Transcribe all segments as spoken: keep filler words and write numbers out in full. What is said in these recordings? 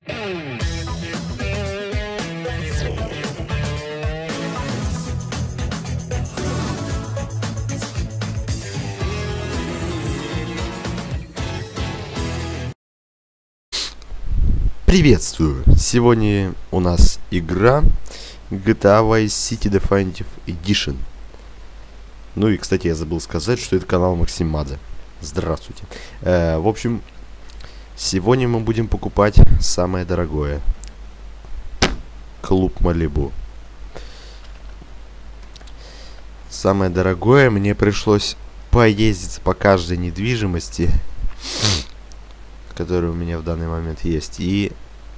Приветствую! Сегодня у нас игра джи ти эй Vice City Definitive Edition. Ну и, кстати, я забыл сказать, что это канал Максимадзе. Здравствуйте. Э, в общем, сегодня мы будем покупать самое дорогое. Клуб Малибу. Самое дорогое, мне пришлось поездить по каждой недвижимости, которая у меня в данный момент есть, и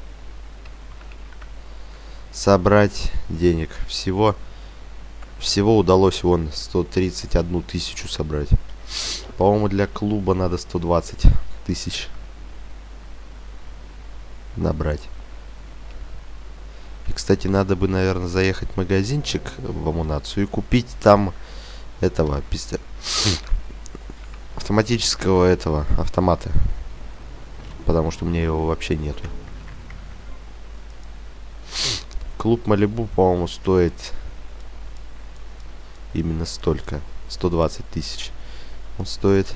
собрать денег. Всего всего удалось вон сто тридцать одну тысячу собрать. По-моему, для клуба надо сто двадцать тысяч набрать. И, кстати, надо бы, наверное, заехать в магазинчик в Амунацию и купить там этого писта... автоматического этого автомата. Потому что у меня его вообще нету. Клуб Малибу, по-моему, стоит именно столько. сто двадцать тысяч. Он стоит...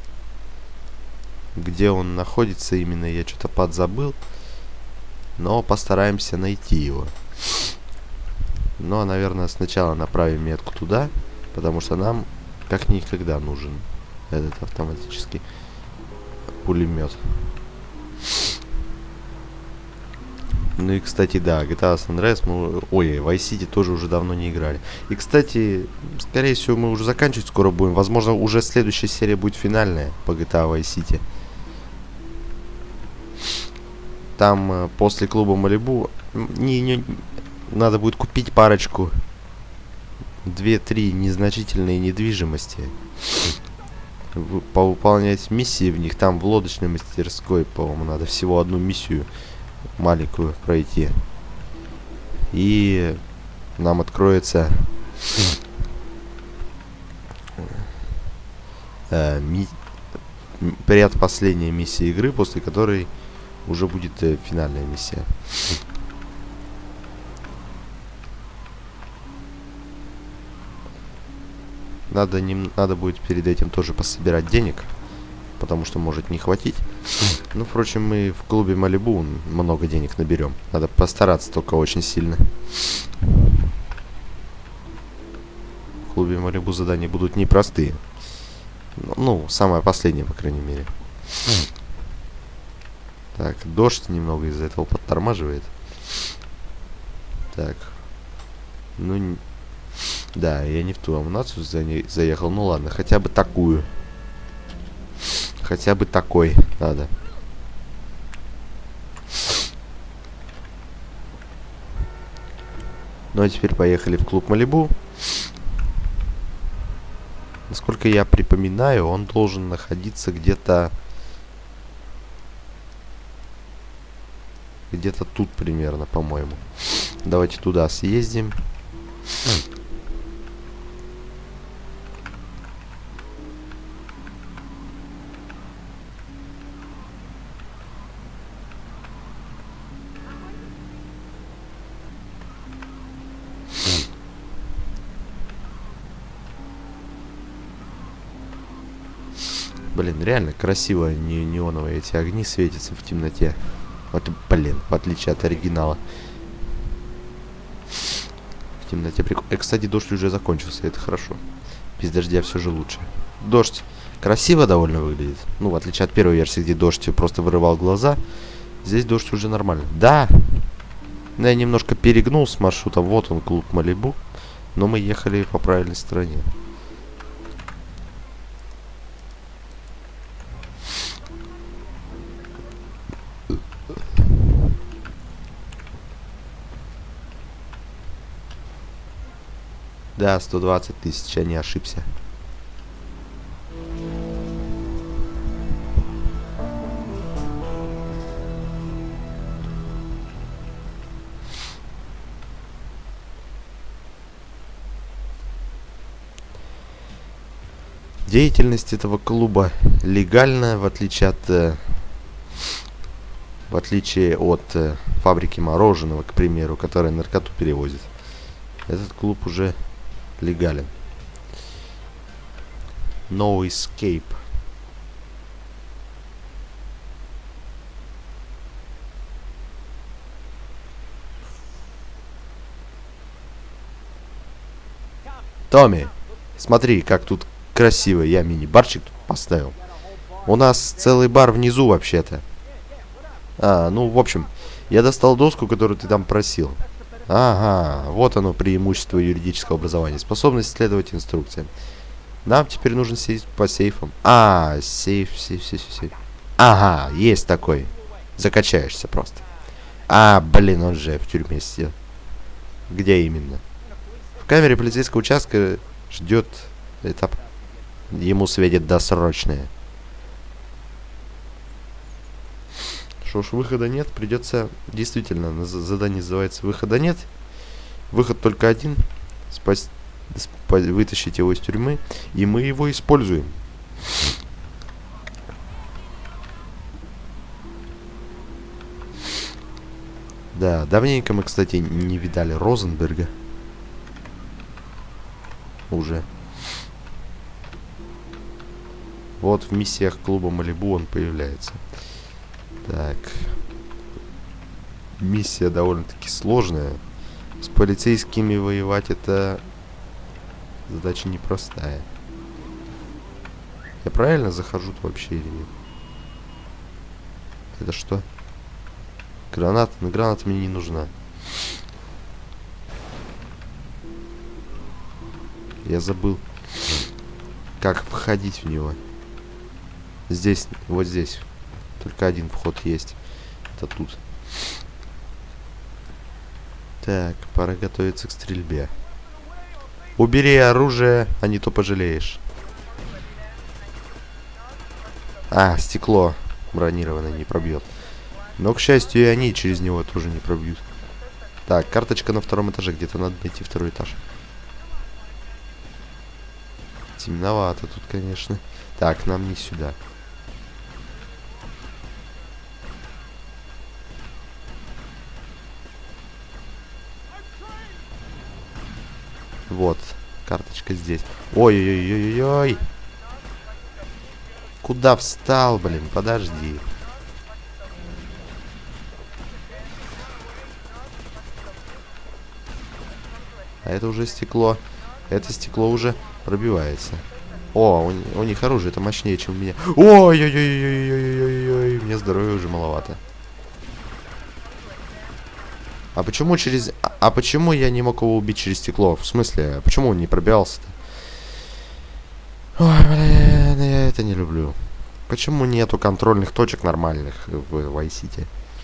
Где он находится именно, я что-то подзабыл. Но постараемся найти его. Но, наверное, сначала направим метку туда. Потому что нам как никогда нужен этот автоматический пулемет. Ну и, кстати, да, джи ти эй San Andreas мы... Ой, Vice City тоже уже давно не играли. И, кстати, скорее всего, мы уже заканчивать скоро будем. Возможно, уже следующая серия будет финальная по джи ти эй Vice City. Там э, после клуба Малибу не, не, надо будет купить парочку, две-три незначительные недвижимости. Повыполнять миссии в них. Там в лодочной мастерской, по-моему, надо всего одну миссию маленькую пройти. И нам откроется э, ми предпоследняя миссия игры, после которой уже будет э, финальная миссия. Надо, не, надо будет перед этим тоже пособирать денег, потому что может не хватить. Ну, впрочем, мы в клубе Малибу много денег наберем. Надо постараться только очень сильно. В клубе Малибу задания будут непростые. Ну, ну, самое последнее, по крайней мере. Так, дождь немного из-за этого подтормаживает. Так. Ну, да, я не в ту амунацию за заехал. Ну ладно, хотя бы такую. Хотя бы такой надо. Ну а теперь поехали в клуб Малибу. Насколько я припоминаю, он должен находиться где-то... Где-то тут примерно, по-моему. Давайте туда съездим. Блин, реально красиво не неоновые эти огни светятся в темноте. Вот, блин, в отличие от оригинала. В темноте прикольно. Э, кстати, дождь уже закончился, это хорошо. Без дождя все же лучше. Дождь красиво довольно выглядит. Ну, в отличие от первой версии, где дождь просто вырывал глаза. Здесь дождь уже нормально. Да! Но я немножко перегнул с маршрута. Вот он, клуб Малибу. Но мы ехали по правильной стороне. Да, сто двадцать тысяч, я не ошибся. Деятельность этого клуба легальна, в отличие от э, В отличие от э, фабрики мороженого, к примеру, которая наркоту перевозит. Этот клуб уже легален. No escape. Томми, смотри, как тут красиво. Я мини-барчик тут поставил. У нас целый бар внизу вообще-то. А, ну, в общем, я достал доску, которую ты там просил. Ага, вот оно преимущество юридического образования. Способность следовать инструкциям. Нам теперь нужно сесть по сейфам. А, сейф, сейф, сейф, сейф. Ага, есть такой. Закачаешься просто. А, блин, он же в тюрьме сидел. Где именно? В камере полицейского участка ждет этап. Ему светит досрочное. Что ж, выхода нет, придется... Действительно, задание называется «Выхода нет». Выход только один. Спас... Спа... Вытащить его из тюрьмы. И мы его используем. Да, давненько мы, кстати, не видали Розенберга. Уже. Вот в миссиях клуба Малибу он появляется. Так. Миссия довольно-таки сложная. С полицейскими воевать это задача непростая. Я правильно захожу вообще или нет? Это что? Граната? Но граната мне не нужна. Я забыл, как входить в него. Здесь, вот здесь. Только один вход есть. Это тут. Так, пора готовиться к стрельбе. Убери оружие, а не то пожалеешь. А, стекло бронированное не пробьет. Но, к счастью, и они через него тоже не пробьют. Так, карточка на втором этаже. Где-то надо найти второй этаж. Темновато тут, конечно. Так, нам не сюда. Вот, карточка здесь. Ой-ой-ой-ой-ой. Куда встал, блин? Подожди. А это уже стекло. Это стекло уже пробивается. О, у, у них оружие это мощнее, чем у меня. Ой-ой-ой-ой-ой-ой-ой-ой. Мне здоровья уже маловато. А почему через... А, а почему я не мог его убить через стекло? В смысле? Почему он не пробивался-то? Ой, блин, я это не люблю. Почему нету контрольных точек нормальных в Vice City?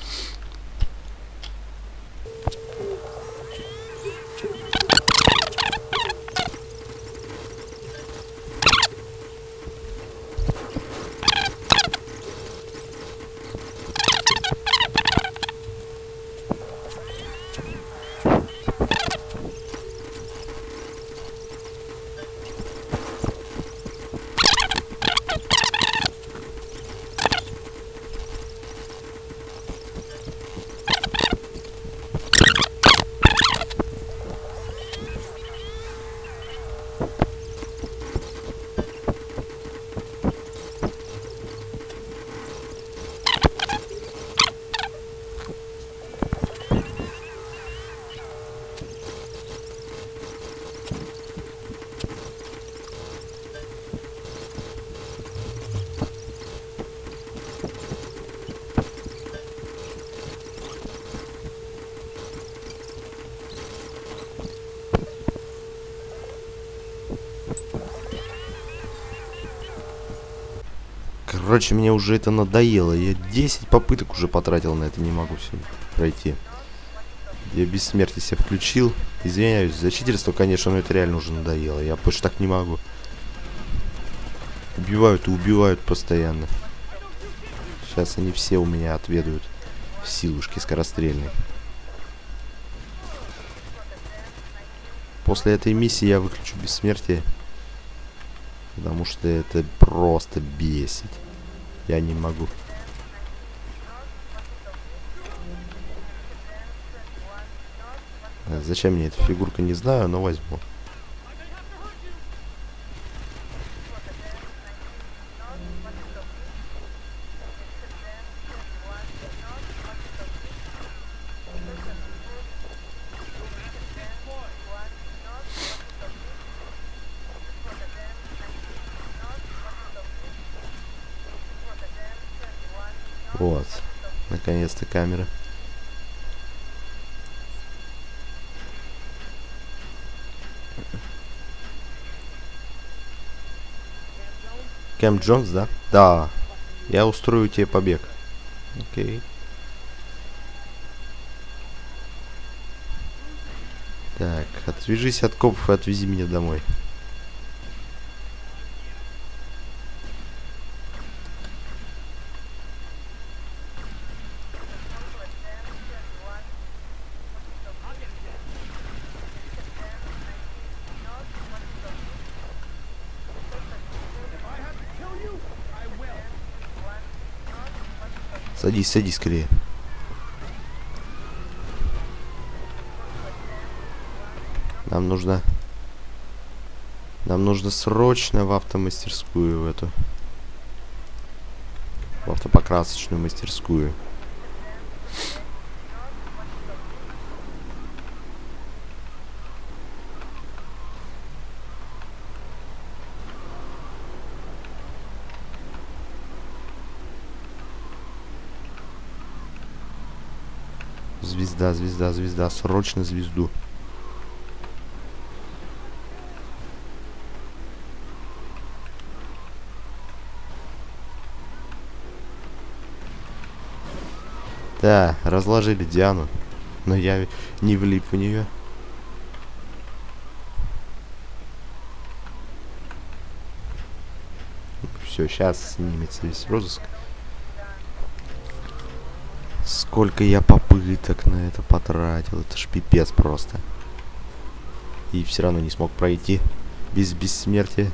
Короче, мне уже это надоело. Я десять попыток уже потратил на это. Не могу все пройти. Я бессмертие себе включил. Извиняюсь за читерство, конечно, но это реально уже надоело. Я больше так не могу. Убивают и убивают постоянно. Сейчас они все у меня отведают силушки скорострельные. После этой миссии я выключу бессмертие. Потому что это просто бесит. Я не могу. зачем мне эта фигурка, не знаю, но возьму. Вот, наконец-то камера. Кэм Джонс, да? Да. Я устрою тебе побег. Окей. Так, отвяжись от копов и отвези меня домой. Садись, садись скорее. Нам нужно... Нам нужно срочно в автомастерскую в эту. В автопокрасочную мастерскую. Звезда, звезда, звезда. Срочно звезду. Да, разложили Диану. Но я не влип в нее. Все, сейчас снимется весь розыск. Сколько я попыток на это потратил. Это ж пипец просто. И все равно не смог пройти без бессмертия.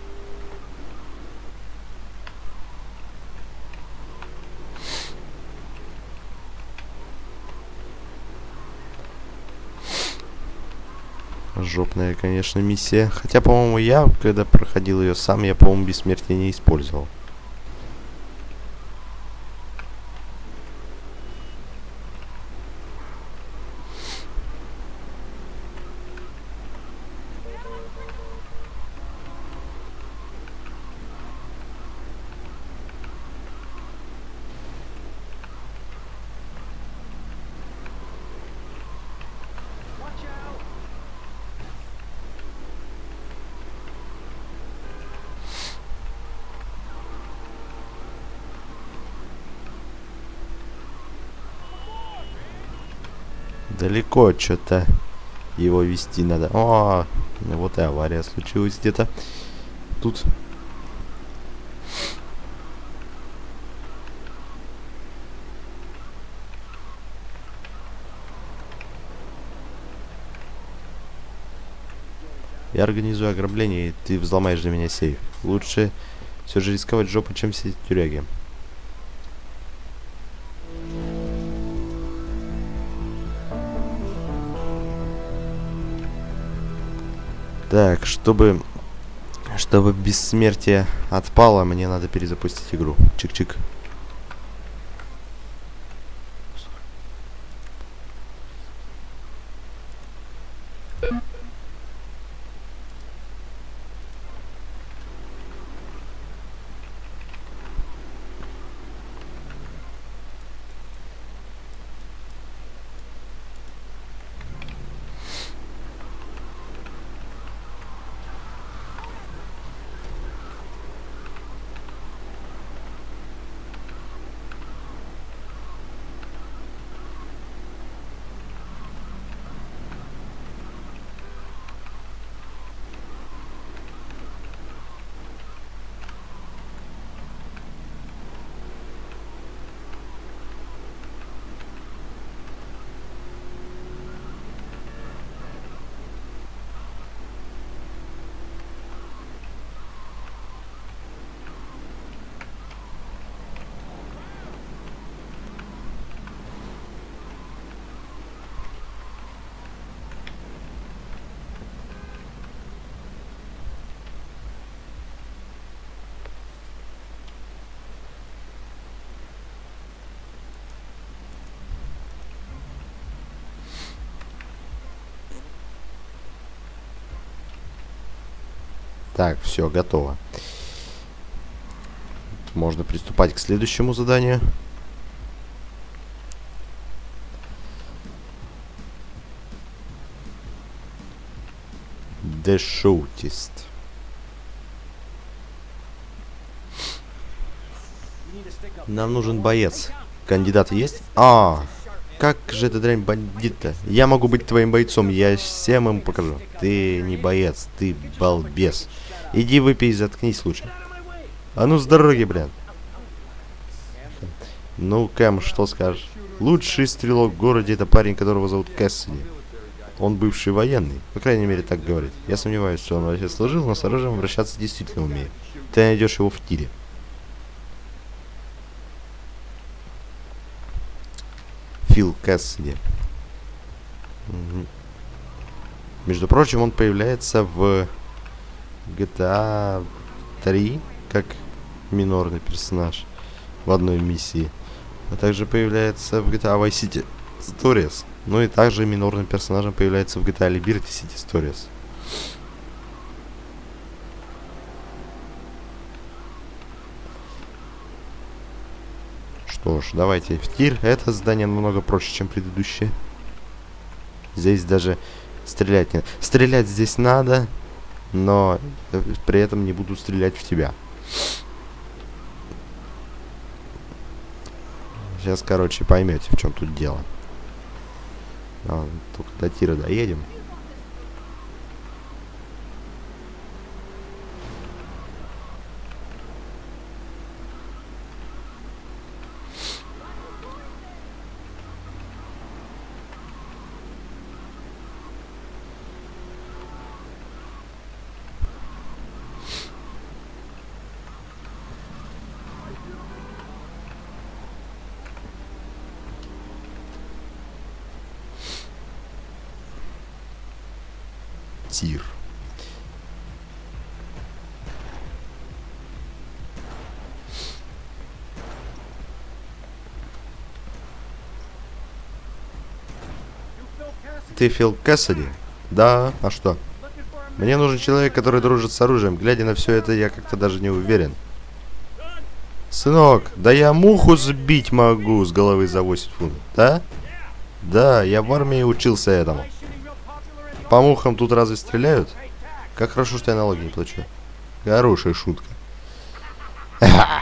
Жопная, конечно, миссия. Хотя, по-моему, я, когда проходил ее сам, я, по-моему, бессмертие не использовал. Далеко что-то его вести надо. О, вот и авария случилась где-то тут. Я организую ограбление, и ты взломаешь для меня сейф. Лучше все же рисковать жопу, чем сидеть в тюряге. Так, чтобы... Чтобы бессмертие отпало, мне надо перезапустить игру. Чик-чик. Так, все, готово. Можно приступать к следующему заданию. The Shortest. Нам нужен боец. Кандидат есть? А, как же эта дрянь бандит-то? Я могу быть твоим бойцом, я всем им покажу. Ты не боец, ты балбес. Иди выпей и заткнись лучше. А ну с дороги, блин. Ну, Кэм, что скажешь? Лучший стрелок в городе — это парень, которого зовут Кэссиди. Он бывший военный, по крайней мере так говорит. Я сомневаюсь, что он вообще служил, но с оружием обращаться действительно умеет. Ты найдешь его в тире. Фил Кэссиди. Угу. Между прочим, он появляется в джи ти эй три как минорный персонаж в одной миссии. А также появляется в джи ти эй Vice City Stories. Ну и также минорным персонажем появляется в джи ти эй Liberty City Stories. Что ж, давайте в тир. Это задание намного проще, чем предыдущее. Здесь даже стрелять не... Стрелять здесь надо, но при этом не буду стрелять в тебя. Сейчас, короче, поймете, в чем тут дело. А, только до тира доедем. Тир. Ты Фил Кэссиди? Да, а что? Мне нужен человек, который дружит с оружием. Глядя на все это, я как-то даже не уверен. Сынок, да я муху сбить могу с головы за восемь фунтов, да? Да, я в армии учился этому. По мухам тут разве стреляют? Как хорошо, что я налоги не плачу. Хорошая шутка. Э,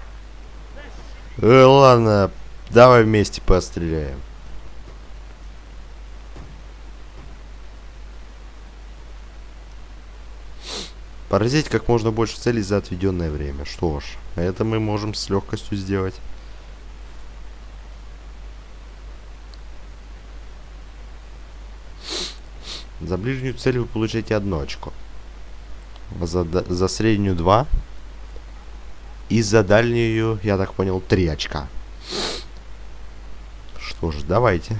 ладно, давай вместе постреляем. Поразить как можно больше целей за отведенное время. Что ж, это мы можем с легкостью сделать. За ближнюю цель вы получаете одно очко. За, за среднюю два. И за дальнюю, я так понял, три очка. Что ж, давайте.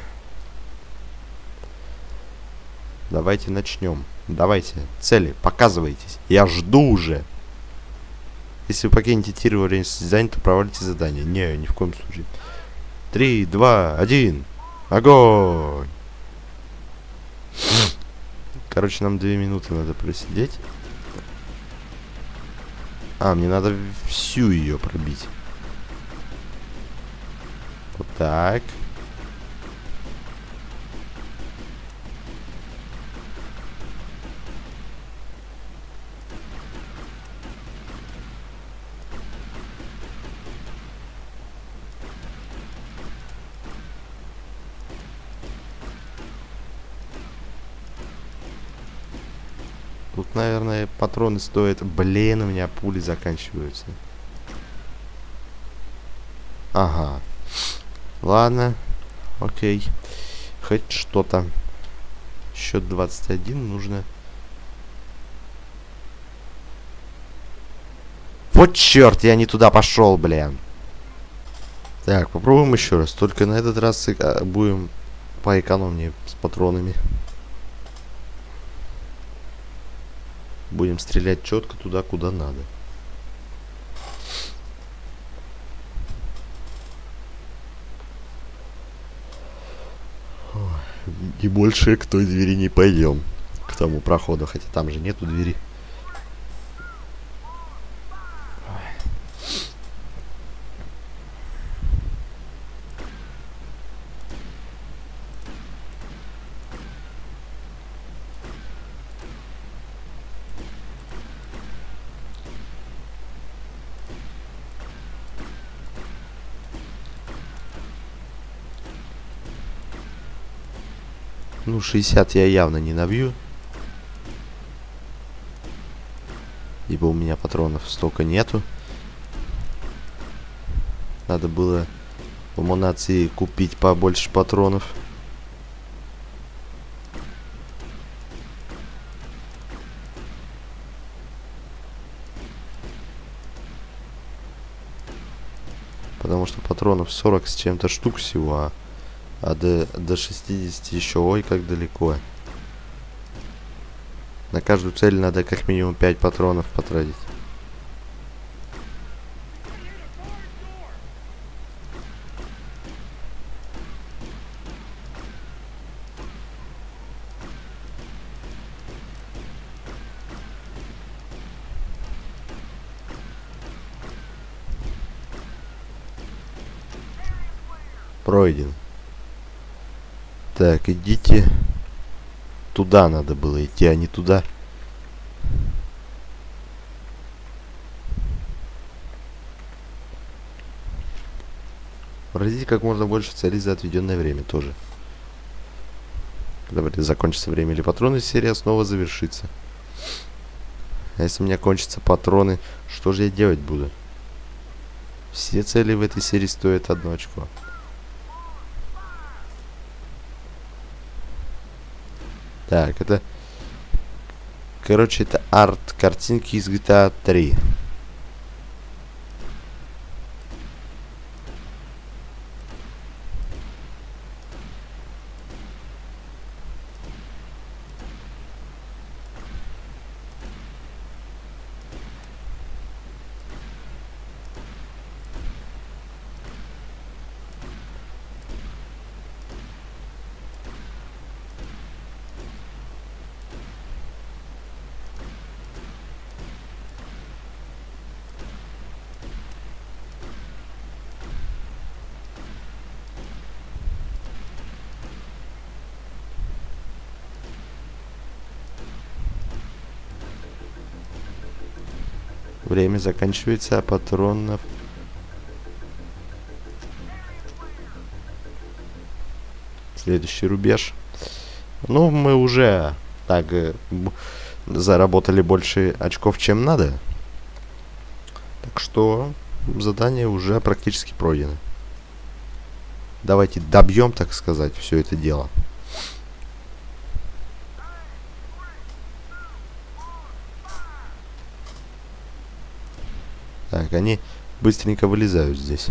Давайте начнем. Давайте, цели, показывайтесь. Я жду уже. Если вы покинете тир во время состязания, то провалите задание. Не, ни в коем случае. Три, два, один. Огонь! Короче, нам две минуты надо просидеть. А, мне надо всю ее пробить. Вот так. Тут, наверное, патроны стоят. Блин, у меня пули заканчиваются. Ага. Ладно. Окей. Хоть что-то. Счет двадцать один нужно. Вот черт, я не туда пошел, блин. Так, попробуем еще раз. Только на этот раз будем поэкономнее с патронами. Будем стрелять четко туда, куда надо. И больше к той двери не пойдем. К тому проходу, хотя там же нету двери. Ну, шестьдесят я явно не набью. Ибо у меня патронов столько нету. Надо было в Монации купить побольше патронов. Потому что патронов сорок с чем-то штук всего, а, а до, до шестидесяти еще ой как далеко. На каждую цель надо как минимум пять патронов потратить. Пройден. Так, идите. Туда надо было идти, а не туда. Поразите как можно больше целей за отведенное время тоже. Когда закончится время или патроны, серия снова завершится. А если у меня кончатся патроны, что же я делать буду? Все цели в этой серии стоят одно очко. Так, это... Короче, это арт-картинки из джи ти эй три. Время заканчивается, а патронов... Следующий рубеж. Ну, мы уже так э, заработали больше очков, чем надо. Так что задание уже практически пройдено. Давайте добьем, так сказать, все это дело. Так, они быстренько вылезают здесь.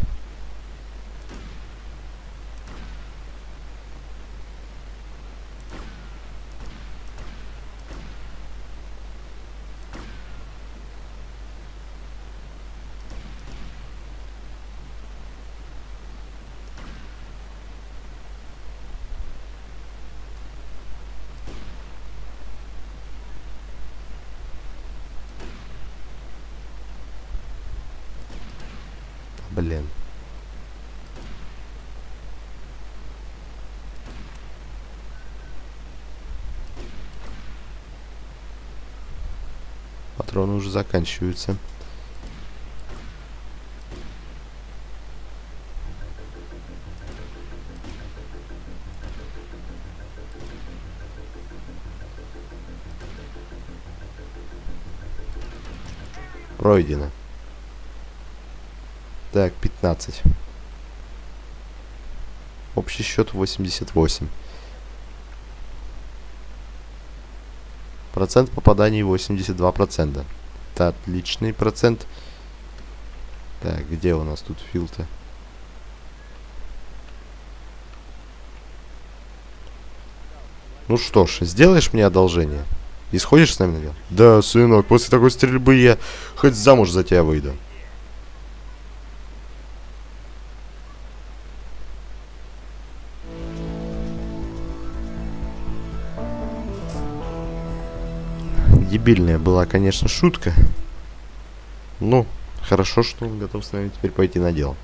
Блин. Патроны уже заканчиваются. Пройдено. Так, пятнадцать. Общий счет восемьдесят восемь. Процент попаданий восемьдесят два процента. Это отличный процент. Так, где у нас тут фил-то? Ну что ж, сделаешь мне одолжение? И сходишь с нами на дело? Да, сынок, после такой стрельбы я хоть замуж за тебя выйду. Дебильная была, конечно, шутка. Ну, хорошо, что он готов с нами теперь пойти на дело.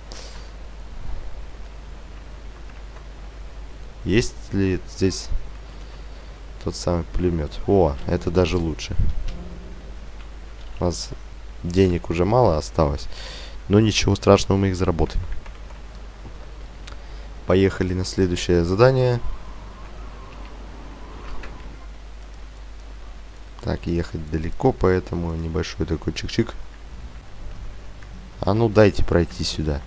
Есть ли здесь тот самый пулемет? О, это даже лучше. У нас денег уже мало осталось, но ничего страшного, мы их заработаем. Поехали на следующее задание. Так, ехать далеко, поэтому небольшой такой чик-чик. А ну дайте пройти сюда.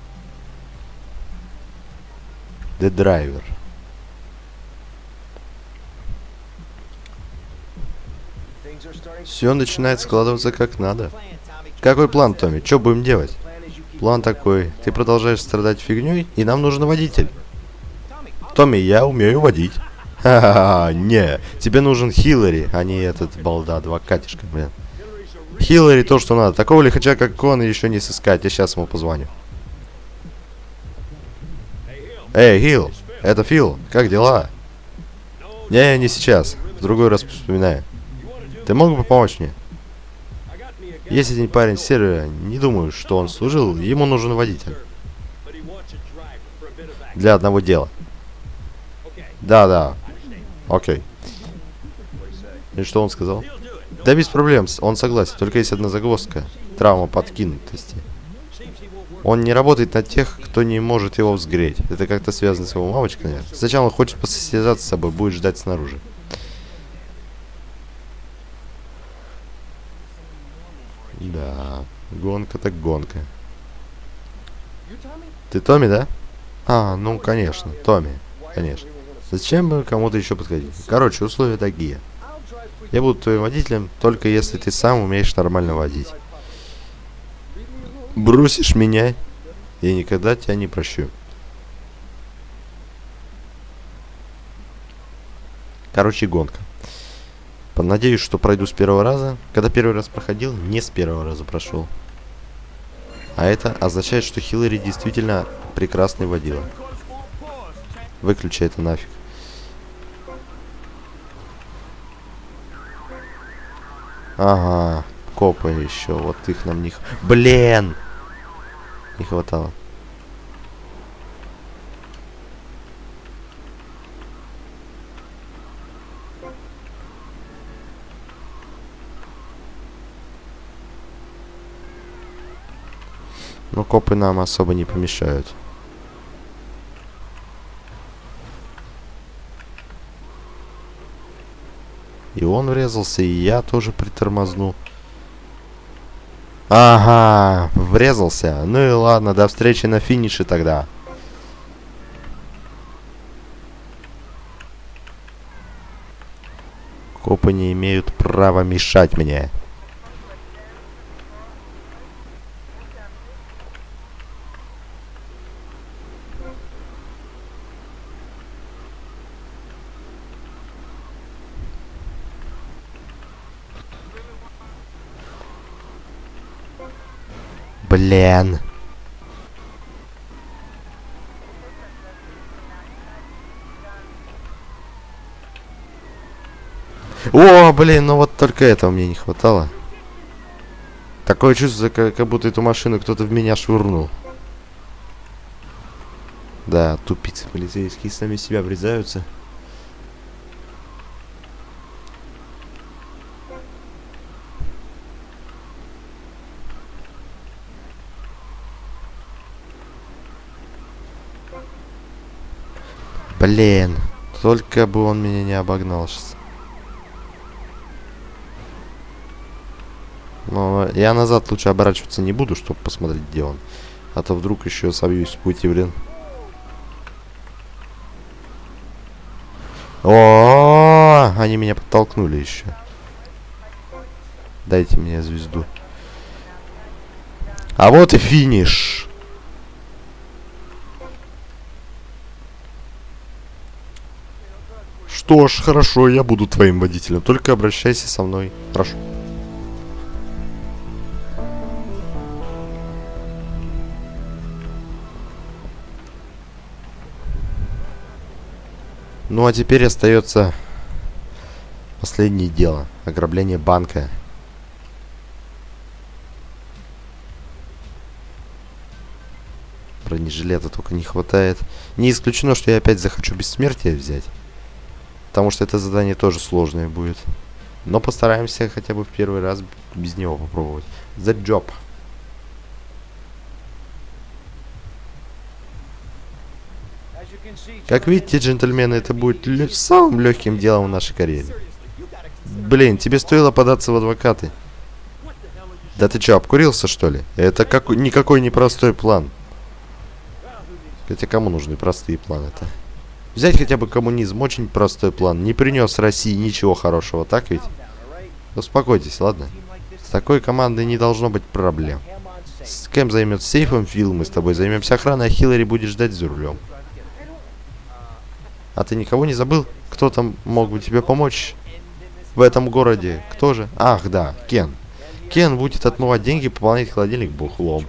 The driver. Все начинает складываться как надо. Какой план, Томми? Что будем делать? План такой. Ты продолжаешь страдать фигней, и нам нужен водитель. Томми, я умею водить. Ха-ха-ха, не. Тебе нужен Хиллари, а не этот балда-адвокатишка, блин. Хиллари то, что надо. Такого лихача, как он, еще не сыскать. Я сейчас ему позвоню. Эй, Хилл, это Фил. Как дела? Не, не сейчас. В другой раз вспоминаю. Ты мог бы помочь мне? Есть один парень с сервера. Не думаю, что он служил. Ему нужен водитель. Для одного дела. Да, да. Окей. И что он сказал? Да без проблем, он согласен. Только есть одна загвоздка. Травма подкинутости. Он не работает на тех, кто не может его взгреть. Это как-то связано с его мамочкой, наверное. Сначала он хочет посостязаться с собой, будет ждать снаружи. Да, гонка так гонка. Ты Томми, да? А, ну конечно, Томми, конечно. Зачем бы кому-то еще подходить? Короче, условия такие. Я буду твоим водителем, только если ты сам умеешь нормально водить. Бросишь меня, я никогда тебя не прощу. Короче, гонка. Надеюсь, что пройду с первого раза. Когда первый раз проходил, не с первого раза прошел. А это означает, что Хиллари действительно прекрасный водила. Выключи это нафиг. Ага, копы еще. Вот их нам не... Блин! Не хватало. Но копы нам особо не помешают. И он врезался, и я тоже притормозну. Ага, врезался. Ну и ладно, до встречи на финише тогда. Копы не имеют права мешать мне. Блин. О, блин, ну вот только этого мне не хватало. Такое чувство, как, как будто эту машину кто-то в меня швырнул. Да, тупицы полицейские сами себя врезаются. Блин, только бы он меня не обогнал сейчас. Но я назад лучше оборачиваться не буду, чтобы посмотреть, где он. А то вдруг еще собьюсь с пути, блин. О, они меня подтолкнули еще. Дайте мне звезду. А вот и финиш. Что ж, хорошо, я буду твоим водителем. Только обращайся со мной. Прошу. Ну а теперь остается последнее дело. Ограбление банка. Бронежилета только не хватает. Не исключено, что я опять захочу бессмертие взять. Потому что это задание тоже сложное будет. Но постараемся хотя бы в первый раз без него попробовать. The job. Как видите, джентльмены, это будет лё- самым легким делом в нашей карьере. Блин, тебе стоило податься в адвокаты. Да ты чё, обкурился, что ли? Это как... никакой не простой план. Хотя кому нужны простые планы-то? Взять хотя бы коммунизм, очень простой план. Не принес России ничего хорошего, так ведь? Успокойтесь, ладно? С такой командой не должно быть проблем. Кэм займется сейфом, Фил, мы с тобой займемся охраной, а Хиллари будет ждать за рулем. А ты никого не забыл? Кто там мог бы тебе помочь в этом городе? Кто же? Ах, да, Кен. Кен будет отмывать деньги, пополнять холодильник бухлом.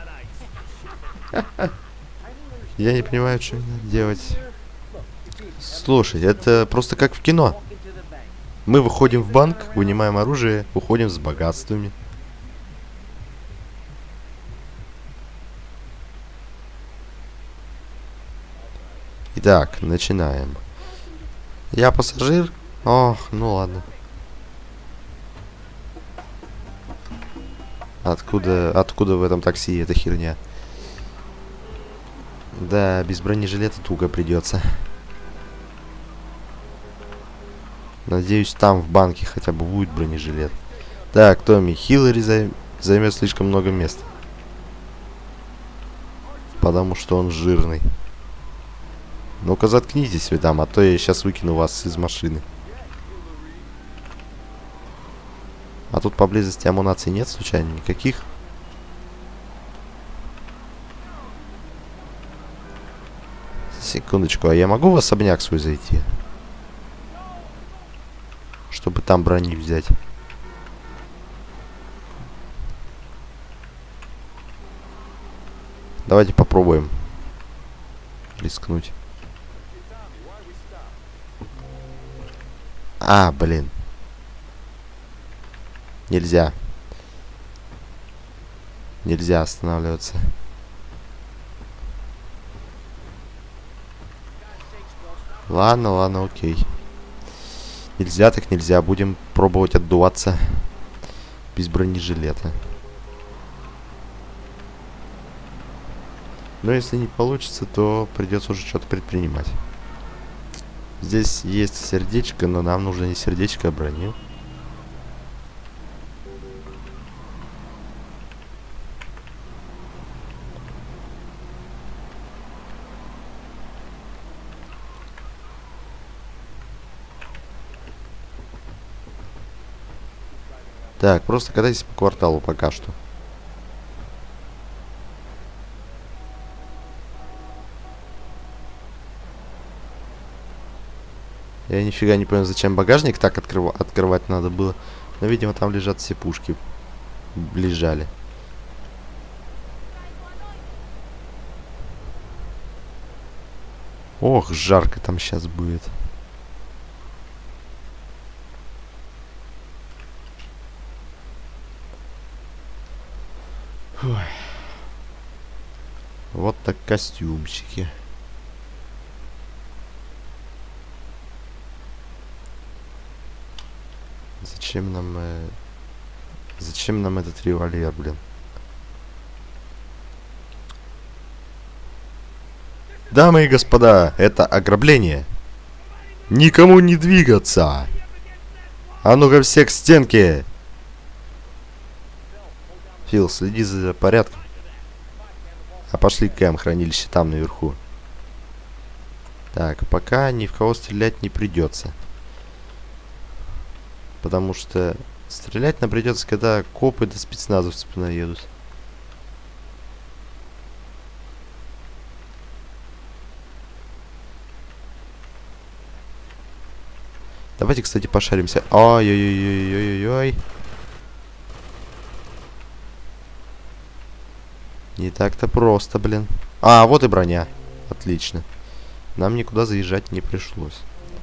Я не понимаю, что надо делать. Слушай, это просто как в кино. Мы выходим в банк, вынимаем оружие, уходим с богатствами. Итак, начинаем. Я пассажир? Ох, ну ладно. Откуда, откуда в этом такси эта херня? Да, без бронежилета туго придется. Надеюсь, там в банке хотя бы будет бронежилет. Так, Томми, Хиллари займ... займет слишком много места. Потому что он жирный. Ну-ка заткнитесь вы там, а то я сейчас выкину вас из машины. А тут поблизости амунации нет случайно никаких? Секундочку, а я могу в особняк свой зайти? Чтобы там брони взять. Давайте попробуем рискнуть. А, блин. Нельзя. Нельзя останавливаться. Ладно, ладно, окей. Нельзя, так нельзя. Будем пробовать отдуваться без бронежилета. Но если не получится, то придется уже что-то предпринимать. Здесь есть сердечко, но нам нужно не сердечко, а броню. Так, просто катайтесь по кварталу пока что. Я нифига не понял, зачем багажник так открыв... открывать надо было. Но, видимо, там лежат все пушки. Лежали. Ох, жарко там сейчас будет. Ой. Вот так костюмчики. Зачем нам... Э... Зачем нам этот револьвер, блин? Дамы и господа, это ограбление. Никому не двигаться. А ну-ка все к стенке. Фил, следи за порядком. А пошли к Кэм, хранилище там наверху. Так, пока ни в кого стрелять не придется. Потому что стрелять нам придется, когда копы до спецназовцы наедут. Давайте, кстати, пошаримся. Ой-ой-ой-ой-ой-ой. Не так-то просто, блин. А, вот и броня. Отлично. Нам никуда заезжать не пришлось.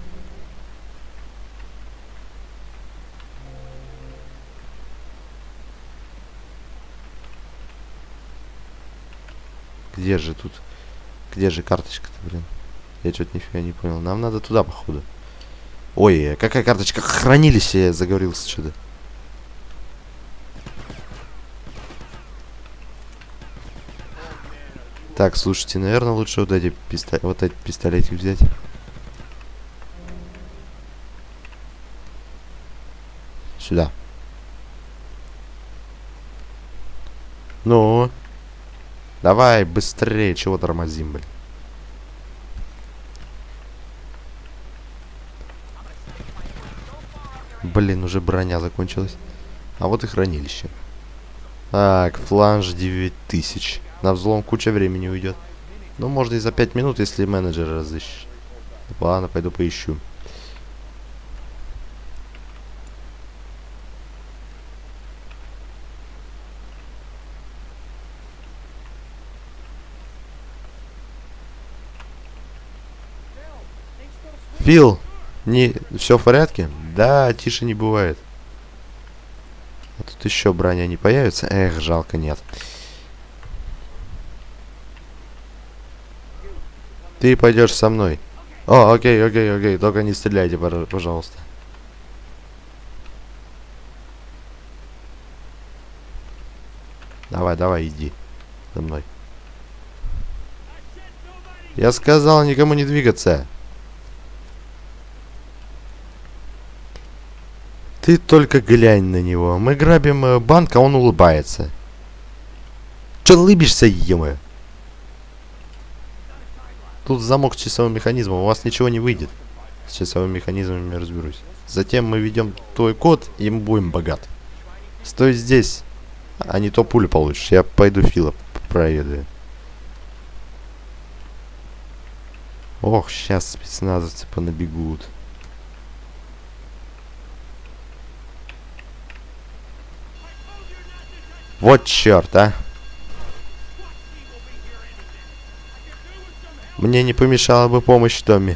Где же тут? Где же карточка-то, блин? Я что-то нифига не понял. Нам надо туда, походу. Ой, какая карточка? Хранилище, я заговорился что-то. Так, слушайте, наверное, лучше вот эти, пистол... вот эти пистолетики взять. Сюда. Ну. Давай, быстрее. Чего тормозим, блин? Блин, уже броня закончилась. А вот и хранилище. Так, фланж девять тысяч. На взлом куча времени уйдет. Ну, можно и за пять минут, если менеджера разыщешь. Ладно, пойду поищу. Фил, не, все в порядке? Да, тише не бывает. А тут еще броня не появится? Эх, жалко, нет. Ты пойдешь со мной. О, окей, окей, окей. Только не стреляйте, пожалуйста. Давай, давай, иди за мной. Я сказал никому не двигаться. Ты только глянь на него. Мы грабим э, банк, а он улыбается. Че улыбишься, е-мое? Тут замок с часовым механизмом. У вас ничего не выйдет. С часовым механизмом я разберусь. Затем мы ведем твой код, и мы будем богаты. Стой здесь, а не то пулю получишь. Я пойду Фила проведаю. Ох, сейчас спецназовцы понабегут. Вот черт, а. Мне не помешала бы помощь Томми.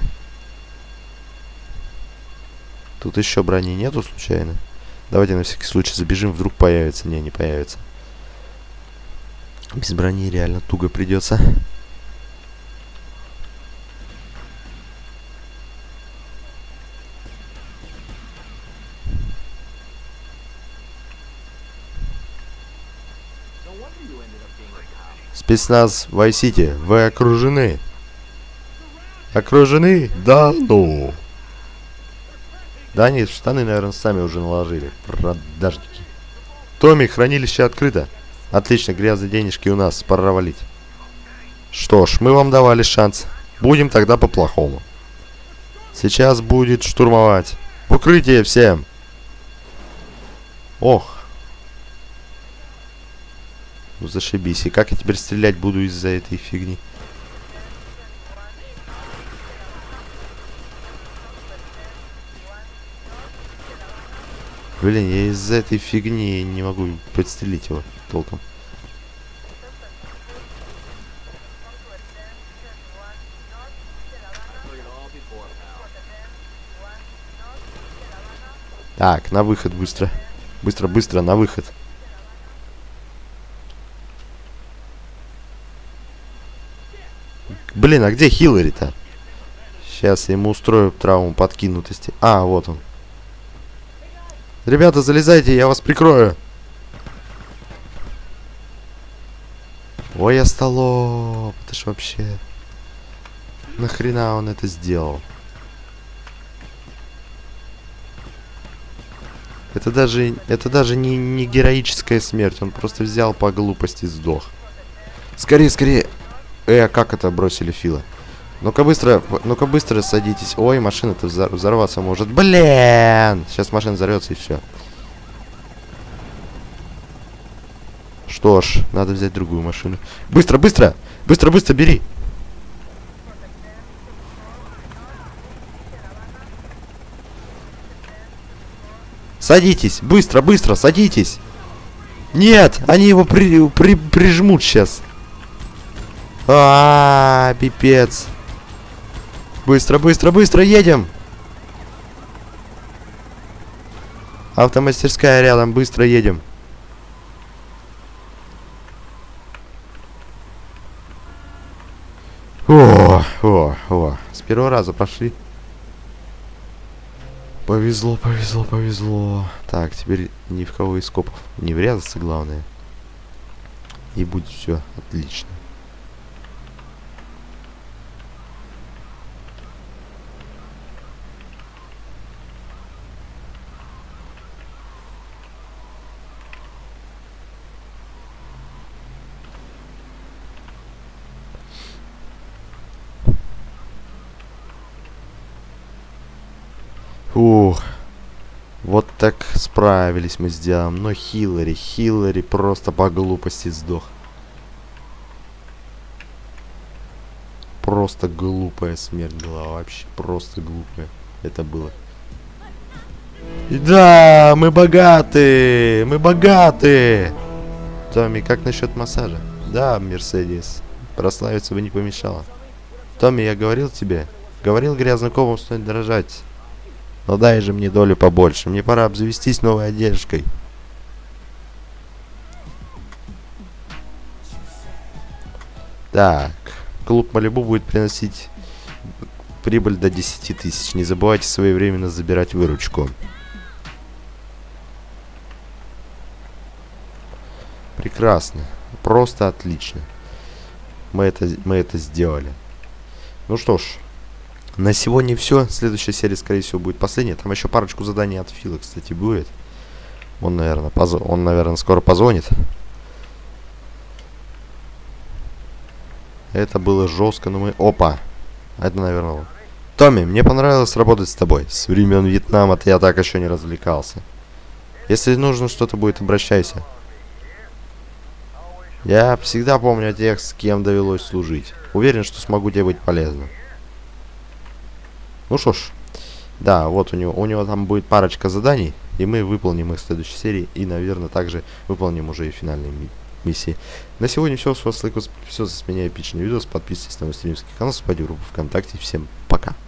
Тут еще брони нету случайно? Давайте на всякий случай забежим, вдруг появится. Не, не появится. Без брони реально туго придется. Спецназ Вайс-Сити, вы окружены. Окружены? Да ну. Да нет, штаны, наверное, сами уже наложили. Продажники. Томми, хранилище открыто. Отлично, грязные денежки у нас. Пора валить. Что ж, мы вам давали шанс. Будем тогда по-плохому. Сейчас будет штурмовать. В укрытие всем. Ох. Ну зашибись. И как я теперь стрелять буду из-за этой фигни? Блин, я из-за этой фигни не могу подстрелить его толком. Так, на выход быстро. Быстро, быстро, на выход. Блин, а где Хиллари-то? Сейчас я ему устрою травму подкинутости. А, вот он. Ребята, залезайте, я вас прикрою. Ой, я столоп. Это ж вообще... Нахрена он это сделал? Это даже, это даже не, не героическая смерть. Он просто взял по глупости и сдох. Скорее, скорее. Э, а как это бросили Фила? Ну-ка быстро, ну-ка быстро садитесь. Ой, машина-то взорваться может. Блин! Сейчас машина взорвется и все. Что ж, надо взять другую машину. Быстро, быстро! Быстро, быстро, бери! Садитесь! Быстро, быстро, садитесь! Нет! Они его при, при, прижмут сейчас. А-а-а, пипец. Быстро, быстро, быстро, едем! Автомастерская рядом, быстро едем. О, о, о. С первого раза пошли. Повезло, повезло, повезло. Так, теперь ни в кого из копов не врезаться, главное. И будет все отлично. Ух. Вот так справились мы с делом. Но Хиллари, Хиллари просто по глупости сдох. Просто глупая смерть была. Вообще просто глупая. Это было. И да, мы богаты! Мы богаты! Томми, как насчет массажа? Да, Мерседес. Прославиться бы не помешало. Томми, я говорил тебе. Говорил грязным комом стоит дрожать. Но дай же мне долю побольше. Мне пора обзавестись новой одеждой. Так. Клуб Малибу будет приносить прибыль до десяти тысяч. Не забывайте своевременно забирать выручку. Прекрасно. Просто отлично. Мы это, мы это сделали. Ну что ж. На сегодня все. Следующая серия, скорее всего, будет последняя. Там еще парочку заданий от Фила, кстати, будет. Он, наверное, позв... Он, наверное, скоро позвонит. Это было жестко, но мы... Опа! Это, наверное, он. Томми, мне понравилось работать с тобой. С времен Вьетнама я так еще не развлекался. Если нужно что-то будет, обращайся. Я всегда помню о тех, с кем довелось служить. Уверен, что смогу тебе быть полезным. Ну что ж. Да, вот у него, у него там будет парочка заданий. И мы выполним их в следующей серии. И, наверное, также выполним уже и финальные ми миссии. На сегодня все. С вас лайк, все. С меня эпичный видос. Подписывайтесь на мой стримский канал. Вступайте в группу ВКонтакте. Всем пока.